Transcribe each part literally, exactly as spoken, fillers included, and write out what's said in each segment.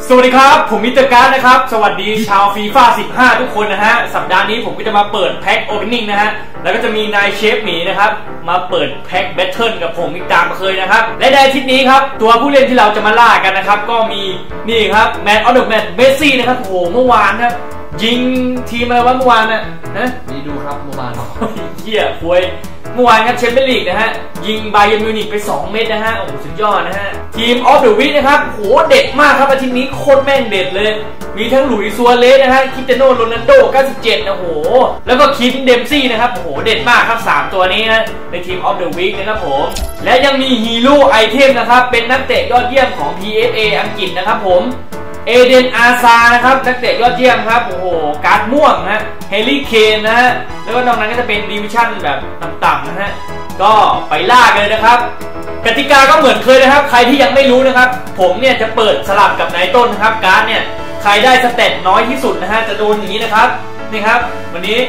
สวัสดีครับผมมิสเตอร์การ์ดนะครับสวัสดีชาวฟีฟ่าสิบห้าทุกคนนะฮะสัปดาห์นี้ผมก็จะมาเปิดแพ็คโอเพนนิ่งนะฮะแล้วก็จะมีนายเชฟหมีนะครับมาเปิดแพ็คแบทเทิลกับผมอีกตามเคยนะครับและในอาทิตย์นี้ครับตัวผู้เล่นที่เราจะมาล่ากันนะครับก็มีนี่ครับแมนออฟเดอะแมตช์เมสซี่นะครับโอ้โหเมื่อวานครับยิงทีมอะไรวะเมื่อวานน่ะฮะนี่ดูครับเมื่อวานเหี้ยคุยเมื่อวานครับแชมเปี้ยนลีกนะฮะยิงไบเยิร์นมิวนิกไปสองเม็ดนะฮะโอ้โหสุดยอดนะฮะทีมออฟเดอะวีคนะครับโหเด็ดมากครับอาทิตย์นี้โคตรแม่งเด็ดเลยมีทั้งหลุยส์ซัวเรสนะฮะคริสเตียโนโรนัลโดเก้าสิบเจ็ดนะโหแล้วก็คิมเดมซี่นะครับโอ้โหเด็ดมากครับสามตัวนี้นะในทีมออฟเดอะวีคนะครับผมและยังมีฮีโร่ไอเทมนะครับเป็นนักเตะยอดเยี่ยมของ พี เอส เอ อังกฤษนะครับผมเอเดนอาซานะครับนักเตะยอดเยี่ยมครับโอ้โหการ์ดม่วงนะฮะเฮลิเคนนะฮะแล้วก็นอกนั้นก็จะเป็นดิวิชั่นแบบต่ำๆนะฮะก็ไปล่ากันเลยนะครับกติกาก็เหมือนเคยนะครับใครที่ยังไม่รู้นะครับผมเนี่ยจะเปิดสลับกับนายต้นนะครับการ์ดเนี่ยใครได้สเตตน้อยที่สุดนะฮะจะโดนอย่างนี้นะครับนี่ครับวันนี้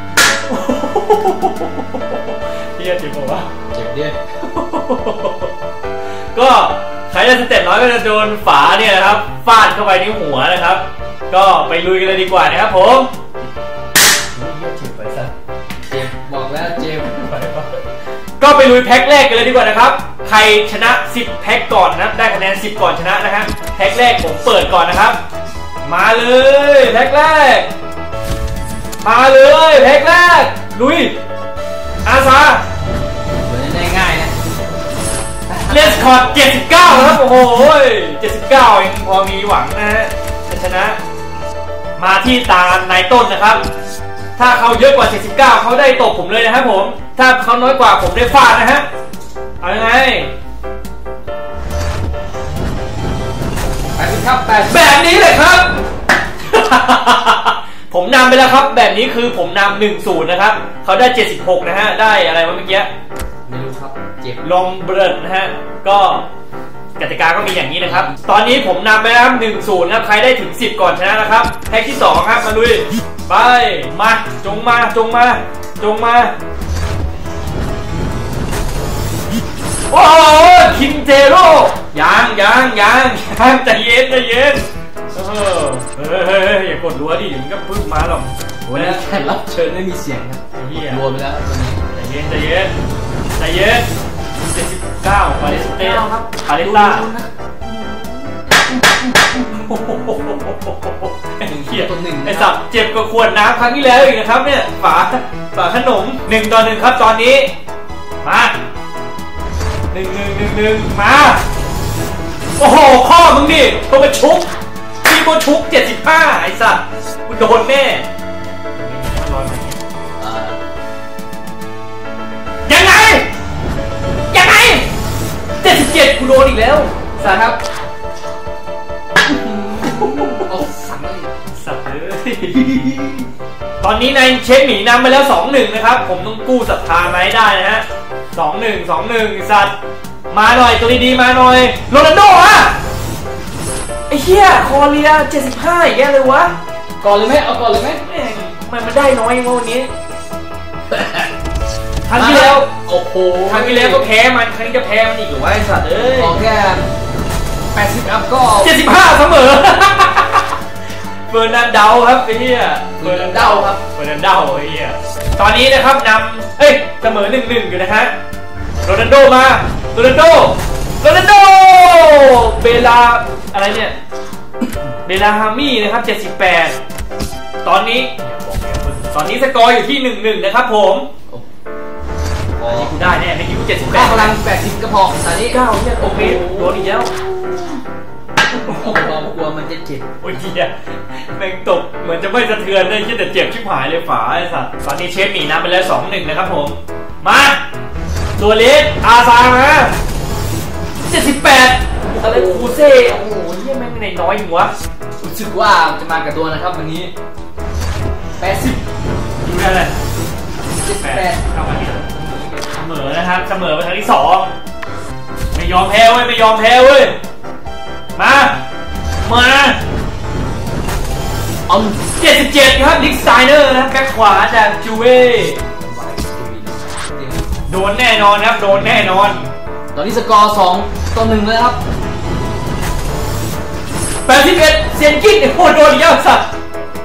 เฮียเจ็บบอกว่าเจ็บดิก็ใครได้สเต็ปน้อยก็จะโดนฝาเนี่ยนะครับฟาดเข้าไปที่หัวนะครับก็ไปลุยกันเลยดีกว่านะครับผมเจ็บไปซะเจ็บบอกแล้วเจ็บก็ไปลุยแพ็คแรกกันเลยดีกว่านะครับใครชนะสิบแพ็คก่อนนะได้คะแนนสิบก่อนชนะนะฮะแพ็คแรกผมเปิดก่อนนะครับมาเลยแพ็คแรกมาเลยแพ็คแรกลุยอาซาเหมือนได้ง่ายนะเลสคอร์ดเจ็ดสิบเก้าครับโอ้โหเจ็ดสิบเก้าเองพอมีหวังนะฮะจะชนะมาที่ตานายต้นนะครับถ้าเขาเยอะกว่าเจ็ดสิบเก้าเขาได้ตบผมเลยนะครับผมถ้าเขาน้อยกว่าผมได้ฟาดนะฮะเอายังไงแปดสิบครับแปดแบบนี้เลยครับ ผมนำไปแล้วครับแบบนี้คือผมนำหนึ่งศูนย์นะครับเขาได้เจ็ดสิบหกนะฮะได้อะไรวะเมื่อกี้ไม่รู้ครับเจ็บลมเบิร์ดนะฮะก็กติกาก็มีอย่างนี้นะครับตอนนี้ผมนำไปแล้วหนึ่งศูนย์ครับใครได้ถึงสิบก่อนชนะนะครับแพ็คที่สองครับมาลุยไปมาจงมาจงมาจงมาโอ้โหคิมเจโร่ยังยังยังยังใจเย็นใจเย็นเออเฮ้ยอย่ากดรัวดิมันก็พึ่งมาหรอกวันนี้แค่รับเชิญไม่มีเสียงครับรัวไปแล้วตอนนี้ใจเย็นใจเย็นใจเย็นเจ็ดสิบเก้าปาเลสเตนครับปาเลสตาไอ้เหี้ยไอ้สับเจ็บกว่าขวดน้ำครั้งที่แล้วอีกนะครับเนี่ยฝาฝาขนมหนึ่งต่อหนึ่งครับตอนนี้มาหนึ่งหนึ่งหนึ่งหนึ่งมาโอ้โหข้อมึงดิตัวมันชุกที่บนชุกเจ็ดสิบห้าไอ้สับกูโดนแน่ยังไงยังไงเจ็ดสิบเจ็ดกูโดนอีกแล้วสาครับโอ้สัตว์เลยสัตว์เลยตอนนี้นายเชฟหมีนำไปแล้ว สองหนึ่ง นะครับผมต้องกู้ศรัทธามาให้ได้นะฮะ สองหนึ่ง สองหนึ่ง สัตว์มาหน่อยตัวดีๆมาหน่อยโรนัลโดฮะไอ้เหี้ยคอเรียเจ็ดสิบห้าอย่างเงี้ยเลยวะก่อนเลยไหมเอาก่อนเลยไหมมันมันได้น้อยวันนี้ครั้งที่แล้วโอ้โหครั้งที่แล้วก็แพ้มันครั้งนี้จะแพ้มันอีกหรือว่าไอ้สัตว์เอ้ยขอแค่แปดสิบอัพก็เจ็ดสิบห้าเสมอเฟอร์นันเดาครับไอ้เหี้ยเฟอร์นันเดาครับเฟอร์นันเดาไอ้เหี้ยตอนนี้นะครับนำเอ้ยเสมอหนึ่งหนึ่งอยู่นะฮะโรนัลโดมาโรนัลโดโรนัลโดเบลาอะไรเนี่ยเบลาฮามี่นะครับเจ็ดสิบแปดตอนนี้ตอนนี้สกอร์อยู่ที่หนึ่งหนึ่งนะครับผมอันนี้กูได้แน่ในคิวเจ็ดสิบแปดพลังแปดสิบกระพอกตอนนี้เก้าเนี่ยโอเคโดนอีกแล้วกลัวมันจะเจ็บโอ้ยเจี๊ยแม่งตกเหมือนจะไม่สะเทือนเลยคิดแต่เจ็บชิบหายเลยฝาไอ้สัตว์ตอนนี้เชฟหมีนำไปแล้วสองหนึ่งนะครับผมมาตัวเล็กอาซามาเจ็ดสิบแปดอะไรคูเซ่โอ้โหเยี่ยแม่งในน้อยอยู่วะรู้สึกว่าจะมากับตัวนะครับวันนี้แปดสิบอยู่ได้เลยเจ็ดสิบแปดเข้ามาที่เสมอนะครับเสมอไปทางที่สองไม่ยอมแพ้เว้ยไม่ยอมแพ้เว้ยมามาเอาเจ็ดสิบเจ็ดครับดิกไซเนอร์นะแบ็คขวาจากจูเว่โดนแน่นอนครับโดนแน่นอนตอนนี้สกอร์สองต่อหนึ่งเลยครับแปดสิบเอ็ดเซียนกิ้งเนี่ยโคตรโดนเยอะสัตว์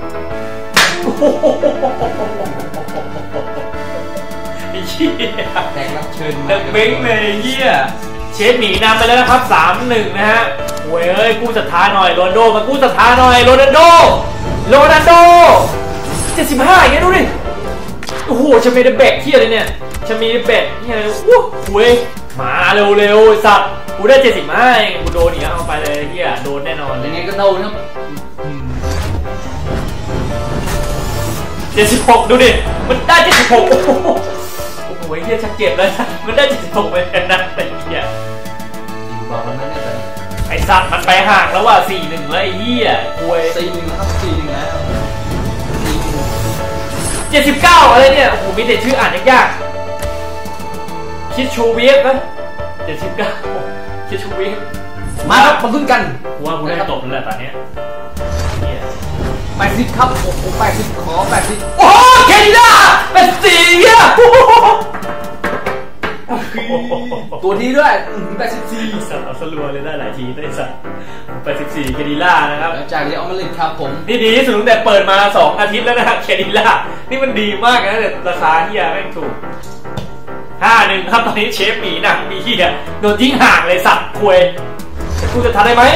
ไอ้เหี้ยแขกรับเชิญเด็กเบ้งเลยเหี้ยเชฟหนีนำไปแล้วนะครับสามหนึ่งนะฮะโว้ยเอ้ยกู้ศรัทธาหน่อยโรนัลโดมากู้ศรัทธาหน่อยโรนัลโดโรนัลโดเจ็ดสิบห้าอย่างเงี้ยดูดิโอ้โหจะมีเดแบกเหี้ยเลยเนี่ยจะมีเดแบกเหี้ยเลยโอ้โหมาเร็วๆสัตว์กูได้เจ็ดสิบห้าเองกูโดนอย่างเงี้ยเอาไปเลยเหี้ยโดนแน่นอนยังไงก็โดนครับเจ็ดสิบหกดูดิมันได้เจ็ดสิบหกโอ้โหโอ้โหเหี้ยชักเจ็บเลยมันได้เจ็ดสิบหกไปนะไอ้เหี้ยบอกแล้วนะเนี่ยไอ้สัตว์มันไปห่างแล้วว่ะสี่หนึ่งแล้วไอ้เหี้ยโว้ยสี่หนึ่งครับสี่หนึ่งแล้วเจ็ดสิบเก้าอะไรเนี่ยโอ้โหมีแต่ชื่ออ่านยากๆคิดชูเวฟนะเจ็ดสิบเก้าคิดชูเวฟมาครับมาลุ้นกันว่ากูได้ตบแล้วแหละตอนนี้แปดสิบครับโอ้โหแปดสิบขอแปดสิบโอ้เคนด้าเป็นสี่อ่ะตัวทีด้วยแปดสิบสี่สัตว์เอาสลัวเลยได้หลายทีได้สัตว์แปดสิบสี่เคดิล่านะครับจากเรียลมาดริดครับผมนี่ดีที่สุดตั้งแต่เปิดมาสองอาทิตย์แล้วนะเคดิล่านี่มันดีมากนะแต่ราคาเฮียไม่ถูกห้าหนึ่งครับตอนนี้เชฟหมีหนังมีเฮียโดนทิ้งห่างเลยสัตว์คุยกูจะทันได้ไหม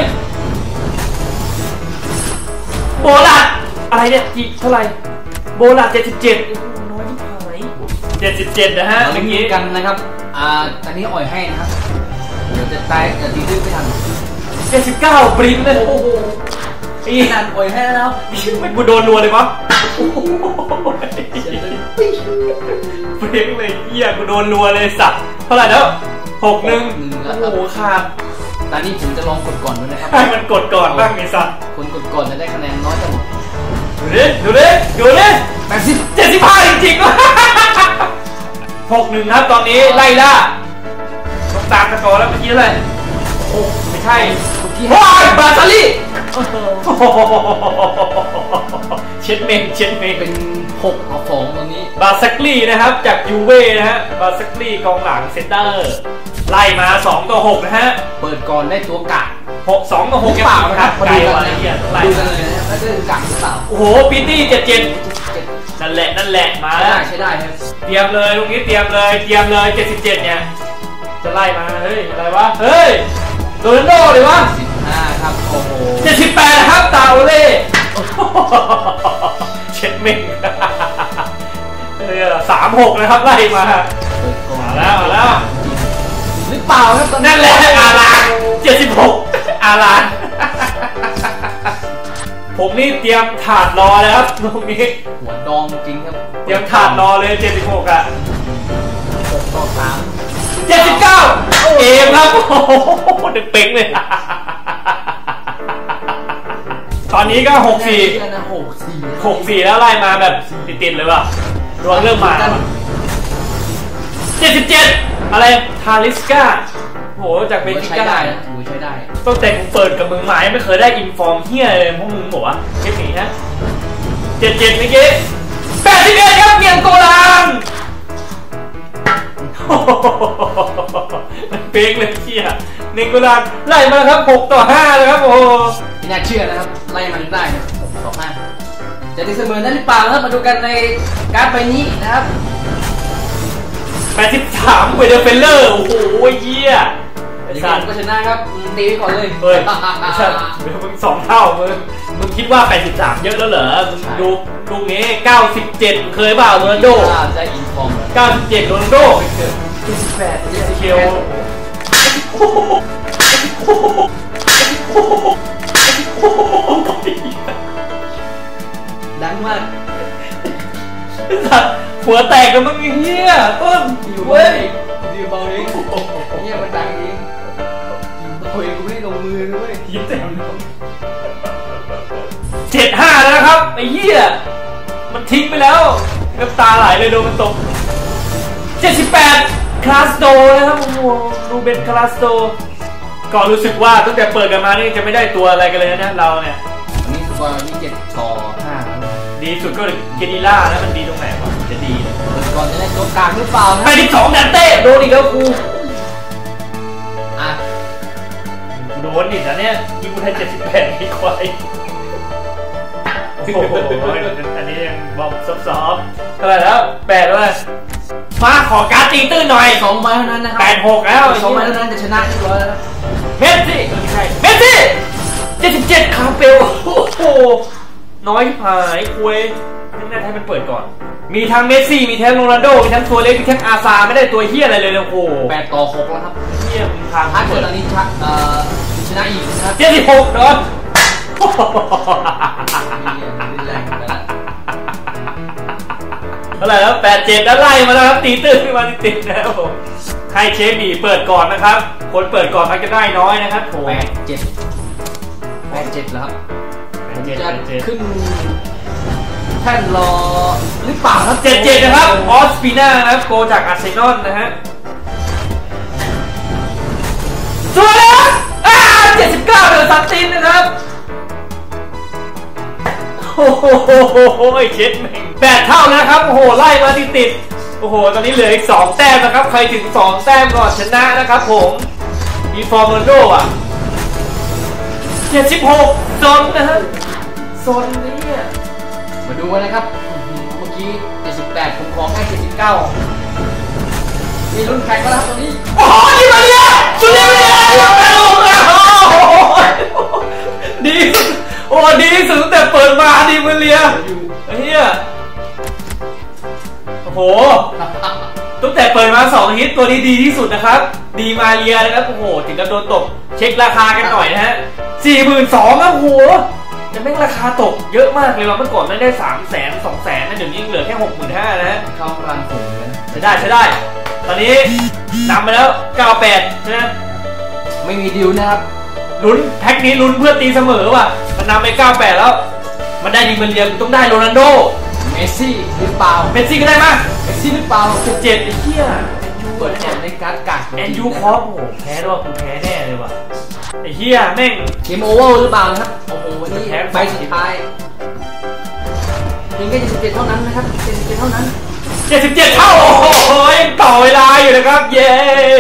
โบลัดอะไรเนี่ยกี่เท่าไหร่โบลัดเจ็ดสิบเจ็ดน้อยที่พายเจ็ดสิบเจ็ดนะฮะเมื่อกี้กันนะครับอ่าตอนนี้อ่อยให้นะครับเดี๋ยวจะตายจะดีดื้อไม่ทันเจ็ดสิบเก้าปริ้นเลยโอ้โหอีนั่นอ่อยให้แล้วไม่กูโดนรัวเลยปะปริ้นเลยเหี้ยกูโดนรัวเลยสัตว์เท่าไหร่แล้วหกหนึ่งโอ้โหขาดตอนนี้ผมจะลองกดก่อนด้วยนะครับให้มันกดก่อนบ้างไอ้สัตว์คนกดก่อนจะได้คะแนนน้อยจังดูดิดูดิดูดิแปดสิบเจ็ดสิบห้าจริงๆวะหกหนึ่งครับตอนนี้ไล่ล่าต้องตามสกอร์แล้วเมื่อกี้เลยโอ้ไม่ใช่เมื่อกี้ว้ายบาซาลี่เช็ดเมงเช็ดเมงเป็นหกต่อสองตอนนี้บาซักลี่นะครับจากยูเว่นะฮะบาซักลี่กองหลังเซนเตอร์ไล่มาสองต่อหกนะฮะเปิดก่อนได้ตัวกะหกสองต่อหกเปล่านะครับพอดีกันเลยดูกันเลยนะว่าจะกะหรือเปล่าโอ้โหปีตี้เจ็ดเจ็ดนั่นแหละนั่นแหละมาแล้วใช้ได้ครับเตรียมเลยลูกนี้เตรียมเลยเตรียมเลยเจ็ดสิบเจ็ดเนี่ยจะไล่มาเฮ้ยอะไรวะเฮ้ยโรนัลโดเลยวะสิบห้าครับโอ้โหเจ็ดสิบแปดครับตาโอเล่เช็ดเมงสามหกนะครับไล่มามาแล้วมาแล้วหรือเปล่าครับตอนนั่นแหละอาลานเจ็ดสิบหกอาลานผมนี่เตรียมถาดรอแล้วครับตรงนี้หัวดองจริงครับเตรียมถาดรอเลยเจ็ดสิบหกอ่ะหกต่อสามเจ็ดสิบเก้าเอมครับโอ้โหเด็กเป๊งเลยตอนนี้ก็หกสี่หกสี่แล้วไล่มาแบบติดๆเลยว่ะดวงเริ่มมาเจ็ดสิบเจ็ดอะไรทาริสกาโหจากเบจิก้านะถือใช้ได้ตั้งแต่กูเปิดกับมึงมาไม่เคยได้อินฟอร์มเฮียเลยพวกมึงบอกว่าเทปนี้ฮะเจ็ดเจ็ดเมื่อกี้แปดสิบเอ็ดครับเมียงโกลังเป๊กเลยเฮียเมียงโกลังไล่มาครับหกต่อห้าเลยครับโอ้ไม่น่าเชื่อนะครับไล่มาได้หกต่อห้าจะได้เสมอนั้นหรือเปล่าครับมาดูกันในการ์ดใบนี้นะครับแปดสิบสามเวเดอร์เฟลเลอร์โอ้โหเยี่ยไอ้สัตว์ก็ชนะครับตีไปก่อนเลยเฮ้ยมึงสองเท่ามึงมึงคิดว่าแปดสิบสามเยอะแล้วเหรอมึงดูลูกนี้เก้าสิบเจ็ดเคยเปล่าโรนัลโดได้อินฟอร์มเก้าสิบเจ็ดโรนัลโดเจ็ดสิบแปดเอสเคลดังมากหัวแตกกันมึงเงี้ยต้นอยู่เว้ยอยู่เบาเองเงี้ยมันดังเองโอ้ยกูไม่ลงมือด้วยยิ้มแต่เจ็ดห้าแล้วครับไอ้เหี้ยมันทิ้งไปแล้วน้ำตาไหลเลยโดนมันตกเจ็ดสิบแปดคลาสโตนะครับโอ้โหรูเบนคลาสโตก็รู้สึกว่าตั้งแต่เปิดกันมานี่จะไม่ได้ตัวอะไรกันเลยนะเราเนี่ยนี่สกอร์นี่เจ็ดต่อห้าดีสุดก็เกดิล่านะมันดีตรงไหนวะจะดีก่อนจะได้ตัวกลางหรือเปล่านะไปที่สองแดนเต้โดนอีกแล้วกูอ่ะโดนนอีกนะเนี่ยยิงกูได้เจ็ดสิบแปดไอ้ควายโอ้โหอันนี้ยังบอมซอฟๆเท่าไหร่แล้วแปดแล้วมาขอการตีตื้นหน่อยสองใบเท่านั้นนะครับแปดหกแล้วสองใบเท่านั้นจะชนะที่ร้อยแล้วเมสซี่ไม่ใช่เมสซี่เจ็ดสิบเจ็ดคาเปลโอ้โหน้อยหายคุยนั่นน่าให้มันเปิดก่อนมีทั้งเมสซี่มีทั้งโรนัลโดมีทั้งตัวเล็กมีทั้งอาซาไม่ได้ตัวเฮี้ยอะไรเลยเลยโอ้โหแปดต่อหกแล้วครับเฮี้ยมีทางถ้าเกิดตอนนี้ชนะเอ่อชนะอีกนะครับเจ็ดสิบหกเนาะเท่าไหร่แล้วแปดเจ็ดแล้วไล่มาแล้วครับตีตื้นขึ้นมาติดๆนะครับผมให้เชฟบีเปิดก่อนนะครับคนเปิดก่อนมันจะได้น้อยนะครับผมแปดเจ็ดแปดเจ็ดแล้วครับจะขึ้นแท่นรอหรือเปล่าครับเจ็ดเจ็ดนะครับออสปีน่านะครับโกจากอาร์เซนอลนะฮะสวยแล้วอ่าเจ็ดสิบเก้าเดือดซัตตินนะครับโอ้โหเช็ดแม่งแปดเท่านะครับโอ้โหไล่มาติดติดโอ้โหตอนนี้เหลืออีกสองแต้มนะครับใครถึงสองแต้มก่อนชนะนะครับผมมีฟอร์มโรนโดอ่ะเจ็ดสิบหกโซนนะฮะโซนนี้มาดูกันนะครับเมื่อกี้เจ็ดสิบแปดผมขอให้เจ็ดสิบเก้ามีรุ่นแข่งแล้วครับตอนนี้โอ้ยมาเนี่ยสุดยอดเลยดีโอ้ดีสุดตั้งแต่เปิดมาดีมาเลียไอ้เหี้ยโอ้โหตั้งแต่เปิดมาสองฮิตตัวนี้ดีที่สุดนะครับดีมาเลียนะครับโอ้โหถึงกับโดนตกเช็คราคากันหน่อยนะฮะสี่หมื่นสองครับโอ้โหจะแม่งราคาตกเยอะมากเลยว่าเมื่อก่อนมันได้สามแสนสองแสนนะเดี๋ยวนี้เหลือแค่หกหมื่นห้านะฮะเข้ากลางสูงเลยใช้ได้ใช้ได้ตอนนี้นำไปแล้วเก้าแปดนะไม่มีดิวนะครับลุ้นแพ็คนี้ลุ้นเพื่อตีเสมอว่ะมันนำไปเก้าแปดแล้วมันได้ดีมันเรียงต้องได้โรนัลโดเมสซี่หรือเปล่าเมสซี่ก็ได้มั้ยเมสซี่หรือเปล่าสิบเจ็ดไอ้เหี้ยเปิดแข่งในการ์ดกัดแอนยูคอปโอ้โหแพ้ด้วยกูแพ้แน่เลยว่ะไอ้เหี้ยแม่งเกมโอเวอร์หรือเปล่าครับโอ้โหวันนี้ใบสุดท้ายเพียงแค่เจ็ดสิบเจ็ดเท่านั้นนะครับเจ็ดสิบเจ็ดเท่านั้นเจ็ดสิบเจ็ดเท่าโอ้โหยังต่อเวลาอยู่นะครับเย้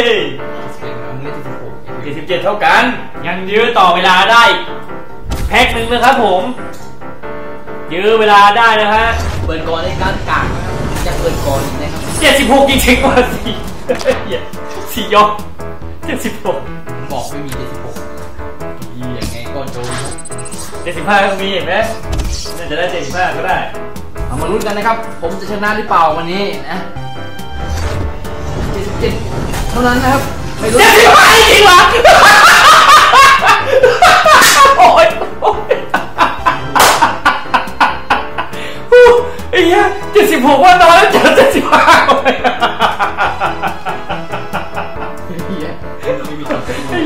เจ็ดสิบเจ็ดเท่ากันยังยื้อต่อเวลาได้แพ็คหนึ่งนะครับผมยื้อเวลาได้นะฮะเปิดก่อนในการกากนะครับจะเปิดก่อนนะครับเจ็ดสิบหกจริงๆว่าสี่สี่ยกเจ็ดสิบหกบอกไม่มีเจ็ดสิบหกยังไงก็โดนเจ็ดสิบห้าก็มีเห็นไหมน่าจะได้เจ็ดสิบห้าก็ได้เอามาลุ้นกันนะครับผมจะชนะหรือเปล่าวันนี้นะเจ็ดสิบเจ็ดเท่านั้นนะครับไม่รู้เจ็ดสิบห้าจริงเหรอโอ้ยไอ้เหี้ยเจ็ดสิบหกว่าน้อยแล้วเจอเจ็ดสิบห้าไปไม่มีคำเตือนไอ้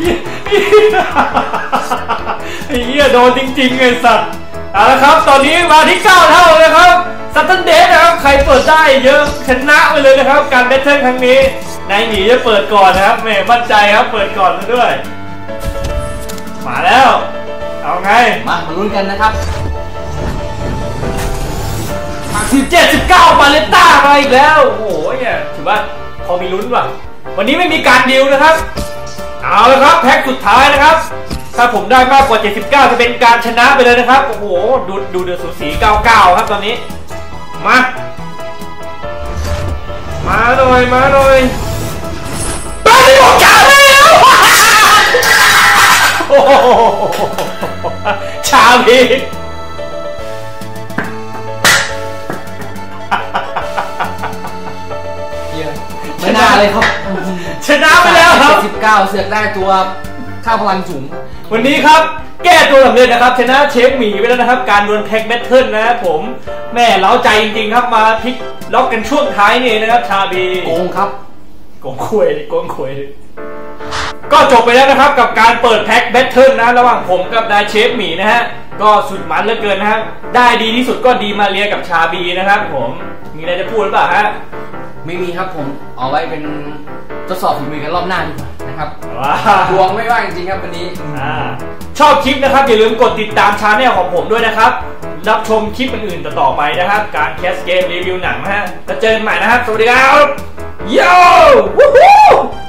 เหี้ยโดนจริงๆไอ้สัตว์เอาละครับตอนนี้มาที่เก้าเท่าเลยครับซัตเทนเดสนะครับใครเปิดได้เยอะชนะไปเลยนะครับการแบทเทิลครั้งนี้นายหนีจะเปิดก่อนนะครับแม่มั่นใจครับเปิดก่อนด้วยมาแล้วเอาไงมามาลุ้นกันนะครับสิบเจ็ดสิบเก้าปาเลต้ามาอีกแล้วโอ้โหเนี่ยถือว่าพอมีลุ้นว่ะวันนี้ไม่มีการดิวนะครับเอาละครับแพ็คสุดท้ายนะครับถ้าผมได้มากกว่าเจ็ดสิบเก้าจะเป็นการชนะไปเลยนะครับโอ้โหดูดูเดือดสูสีเก้าเก้าครับตอนนี้มามาหน่อยมาหน่อยไปหมดกันแล้วโอ้โหชาบีไม่น่าเลยครับชนะไปแล้วครับสิบเก้าเสือกได้ตัวค่าพลังสูงวันนี้ครับแก้ตัวสำเร็จนะครับชนะเชฟหมีไปแล้วนะครับการดวลแพ็กแบทเทิลนะครับผมแม่เล้าใจจริงๆครับมาพลิกล็อกกันช่วงท้ายนี่นะครับชาบีโกงครับโกงคุยโกงคุยก็จบไปแล้วนะครับกับการเปิดแพ็กแบทเทิลนะระหว่างผมกับนายเชฟหมีนะฮะก็สุดมันเหลือเกินนะครับได้ดีที่สุดก็ดีมาเรียกับชาบีนะครับผมมีอะไรจะพูดหรือเปล่าฮะไม่มีครับผมเอาไว้เป็นทดสอบฝีมือกันรอบหน้าดีกว่านะครับดวงไม่ว่าจริงๆครับวันนี้ชอบคลิปนะครับอย่าลืมกดติดตามชาแนลของผมด้วยนะครับรับชมคลิปอื่นๆต่อๆไปนะครับการแคสเกมรีวิวหนังนะฮะแล้วเจอกันใหม่นะครับสวัสดีครับโย่วู้ฮู้